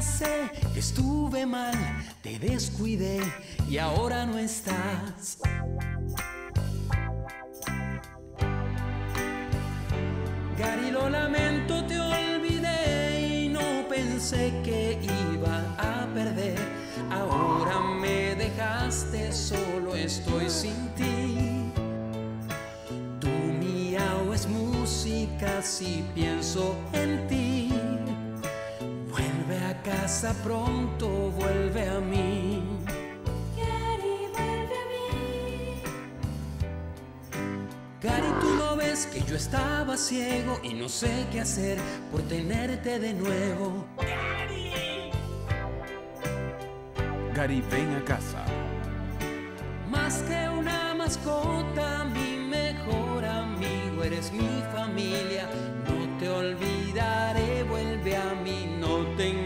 sé que estuve mal, te descuidé y ahora no estás. Gary, lo lamento, te olvidé y no pensé que iba a perder. Ahora me dejaste solo, estoy sin ti. Tu miau es música si pienso en ti. Vuelve a casa pronto, vuelve a mí. Gary, vuelve a mí. Gary, tú no ves que yo estaba ciego y no sé qué hacer por tenerte de nuevo. Gary, ven a casa. Más que una mascota, mi mejor amigo, eres mi familia.